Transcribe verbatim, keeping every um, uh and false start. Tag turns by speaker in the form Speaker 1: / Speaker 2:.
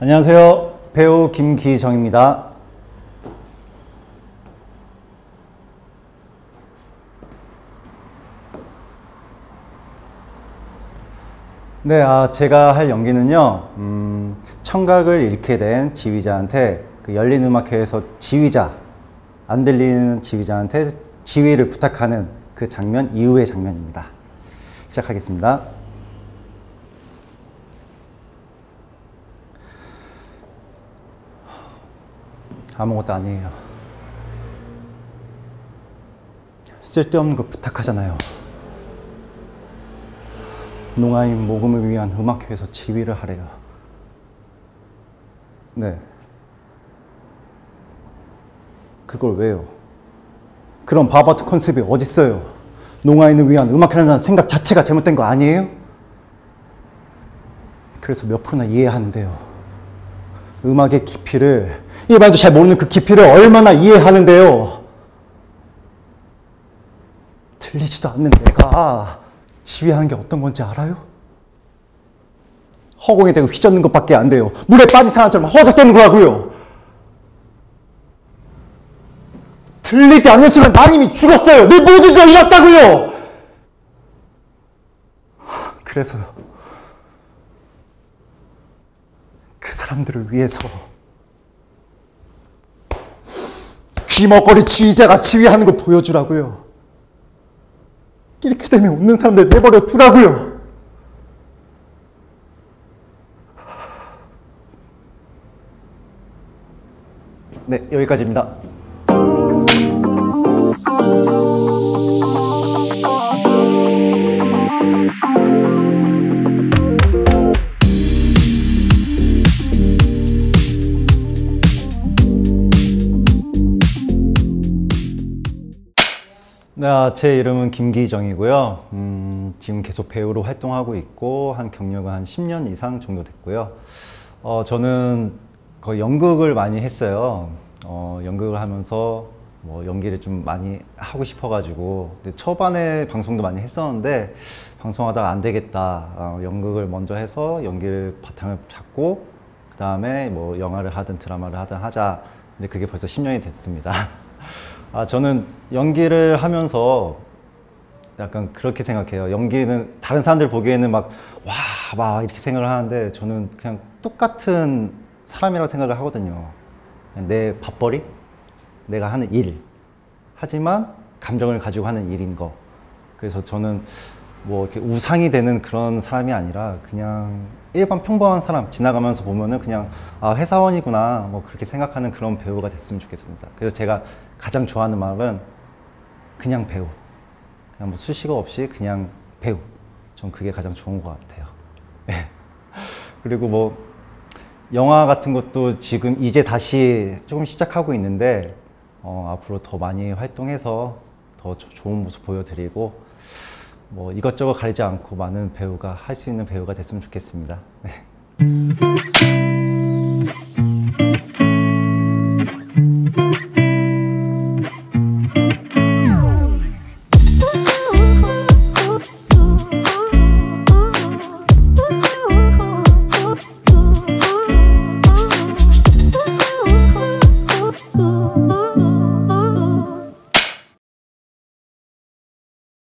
Speaker 1: 안녕하세요. 배우 김기정입니다. 네, 아, 제가 할 연기는요, 음, 청각을 잃게 된 지휘자한테 그 열린음악회에서 지휘자, 안 들리는 지휘자한테 지휘를 부탁하는 그 장면 이후의 장면입니다. 시작하겠습니다. 아무것도 아니에요. 쓸데없는 거 부탁하잖아요. 농아인 모금을 위한 음악회에서 지휘를 하래요. 네. 그걸 왜요? 그런 바바트 컨셉이 어딨어요? 농아인을 위한 음악회라는 생각 자체가 잘못된 거 아니에요? 그래서 몇 프로나 이해하는데요. 음악의 깊이를, 일반인도 잘 모르는 그 깊이를 얼마나 이해하는데요. 들리지도 않는 내가 지휘하는 게 어떤 건지 알아요? 허공에 대고 휘젓는 것밖에 안 돼요. 물에 빠진 사람처럼 허덕대는 거라고요. 들리지 않는 순간 난 이미 죽었어요. 내 모든 걸 잃었다고요. 그래서요. 그 사람들을 위해서 귀먹거리 지휘자가 지휘하는 걸 보여주라고요. 이렇게 되면 웃는 사람들 내버려 두라고요. 네, 여기까지입니다. 네, 제 이름은 김기정이고요. 음, 지금 계속 배우로 활동하고 있고 한 경력은 한 십 년 이상 정도 됐고요. 어, 저는 거의 연극을 많이 했어요. 어, 연극을 하면서 뭐 연기를 좀 많이 하고 싶어가지고 초반에 방송도 많이 했었는데 방송하다가 안 되겠다. 어, 연극을 먼저 해서 연기를 바탕을 잡고 그 다음에 뭐 영화를 하든 드라마를 하든 하자. 근데 그게 벌써 십 년이 됐습니다. 아, 저는 연기를 하면서 약간 그렇게 생각해요. 연기는 다른 사람들 보기에는 막 와, 막 이렇게 생각을 하는데 저는 그냥 똑같은 사람이라고 생각을 하거든요. 내 밥벌이, 내가 하는 일. 하지만 감정을 가지고 하는 일인 거. 그래서 저는 뭐 이렇게 우상이 되는 그런 사람이 아니라 그냥 일반 평범한 사람 지나가면서 보면은 그냥 아, 회사원이구나 뭐 그렇게 생각하는 그런 배우가 됐으면 좋겠습니다. 그래서 제가 가장 좋아하는 말은 그냥 배우. 그냥 뭐 수식어 없이 그냥 배우. 전 그게 가장 좋은 것 같아요. 그리고 뭐 영화 같은 것도 지금 이제 다시 조금 시작하고 있는데 어, 앞으로 더 많이 활동해서 더 좋은 모습 보여드리고 뭐 이것저것 가리지 않고 많은 배우가 할 수 있는 배우가 됐으면 좋겠습니다. 네.